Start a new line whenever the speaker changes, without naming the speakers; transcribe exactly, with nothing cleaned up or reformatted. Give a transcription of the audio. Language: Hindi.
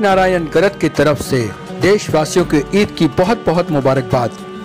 नारायण गरत की तरफ से देशवासियों के ईद की बहुत बहुत मुबारकबाद।